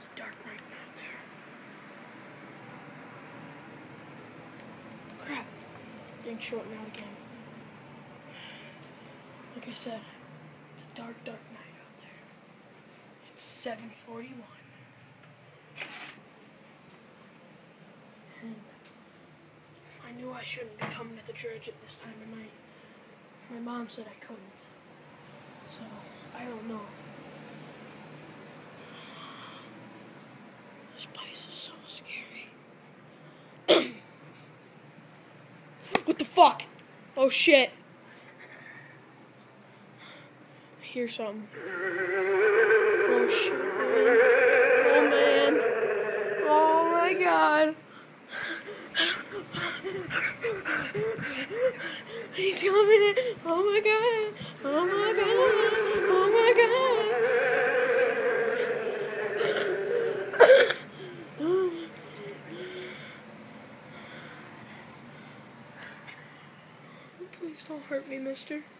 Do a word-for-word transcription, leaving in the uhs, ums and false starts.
dark right now there. Crap. Getting shortened out again. Like I said, it's a dark, dark night out there. It's seven forty-one. And I knew I shouldn't be coming to the dredge at this time of night. My mom said I couldn't. So, I don't know. This place is so scary. What the fuck? Oh shit. I hear something. Oh shit. Oh man. Oh my god. He's coming in. Oh my god. Oh my god. Oh my god. Please don't hurt me, mister.